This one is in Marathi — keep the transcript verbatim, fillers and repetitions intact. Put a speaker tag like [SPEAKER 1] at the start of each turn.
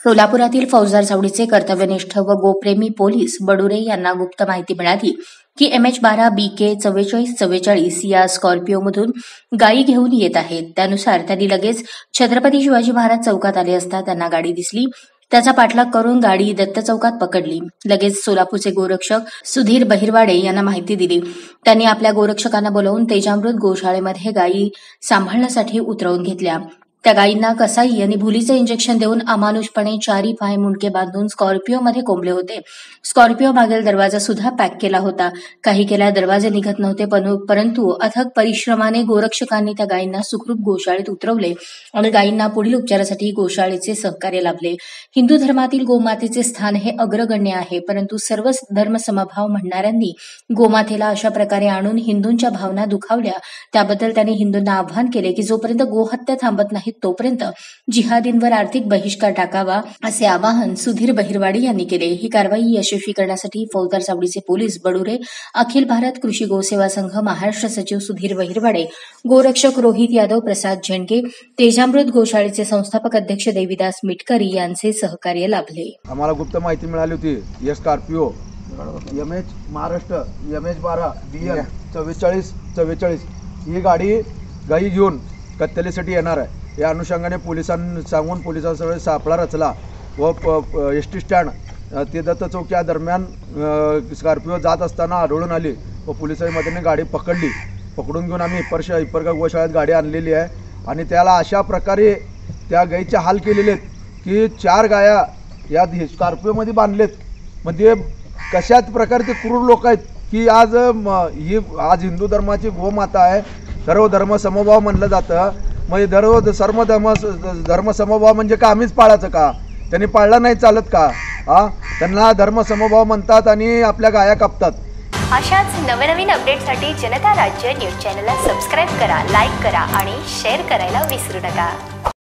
[SPEAKER 1] सोलापुरातील फौजदार चावडीचे कर्तव्यनिष्ठ व गोप्रेमी पोलीस बडुरे यांना गुप्त माहिती मिळाली की एम एच बारा बी के चव्वेचाळीस चव्वेचाळीस या स्कॉर्पिओमधून गायी घेऊन येत आहेत। त्यानुसार त्यांनी लगेच छत्रपती शिवाजी महाराज चौकात आले असता त्यांना गाडी दिसली। त्याचा पाठलाग करून गाडी दत्त चौकात पकडली। लगेच सोलापूरचे गोरक्षक सुधीर बहिरवाडे यांना माहिती दिली। त्यांनी आपल्या गोरक्षकांना बोलावून तेजामृत गोशाळेमध्ये गायी सांभाळण्यासाठी उतरवून घेतल्या। त्या गायींना कसाई आणि भुलीचे इंजेक्शन देऊन अमानुषपणे चारी पाय मुंडके बांधून स्कॉर्पिओमध्ये कोंबले होते। स्कॉर्पिओ मागील दरवाजा सुद्धा पॅक केला होता। काही केल्या दरवाजे निघत नव्हते, परंतु अथक परिश्रमाने गोरक्षकांनी त्या गायींना सुखरूप गोशाळेत उतरवले आणि गायींना पुढील उपचारासाठी गोशाळेचे सहकार्य लाभले। हिंदू धर्मातील गोमातेचे स्थान हे अग्रगण्य आहे, परंतु सर्व धर्मसमभाव म्हणणाऱ्यांनी गोमातेला अशा प्रकारे आणून हिंदूंच्या भावना दुखावल्या। त्याबद्दल त्यांनी हिंदूंना आवाहन केले की जोपर्यंत गोहत्या थांबत नाही तोपर्यंत जिहादींवर आर्थिक बहिष्कार टाकावा, असे आवाहन सुधीर बहिरवाडे यांनी केले। ही कारवाई यशस्वी करण्यासाठी फौजदार चावडीचे पोलीस बडुरे, अखिल भारत कृषी गोसेवा संघ महाराष्ट्र सचिव सुधीर बहिरवाडे, गोरक्षक रोहित यादव, प्रसाद झेंडके, तेजामृत गोशाळेचे संस्थापक अध्यक्ष देवीदास मिटकरी यांचे सहकार्य लाभले।
[SPEAKER 2] आम्हाला गुप्त माहिती मिळाली होती या Scorpio M H Maharashtra M H बारा बी एल चव्वेचाळीस चव्वेचाळीस ही गाडी गाई घेऊन कत्तलीसाठी येणार आहे। या अनुषंगाने पोलिसांनी सांगून पोलिसांसह सापळा रचला व एस टी स्टँड ते दत्त चौक या दरम्यान स्कॉर्पिओ जात असताना आढळून आली व पोलिसांनी मदतीने गाडी पकडली। पकडून घेऊन आम्ही हिप्पर हिप्परगा गोशाळेत गाडी आणलेली आहे आणि त्याला अशा प्रकारे त्या गाईचे हाल केलेले आहेत की चार गाया या स्कॉर्पिओमध्ये बांधलेत। म्हणजे कशाच प्रकारे ते क्रूर लोक आहेत की आज ही आज हिंदू धर्माची गोमाता आहे, सर्व धर्म समभाव म्हणलं जातं। म्हणजे सर्व सर्व धर्म धर्म समभाव म्हणजे का आम्हीच पाळायचं का? त्यांनी पाळला नाही चालत का? हा, त्यांना धर्म समभाव म्हणतात आणि आपल्या गाया कापतात।
[SPEAKER 3] अशाच नवनवीन अपडेटसाठी जनता राज्य न्यूज चॅनलला सबस्क्राईब करा, लाईक करा आणि शेअर करायला विसरू नका।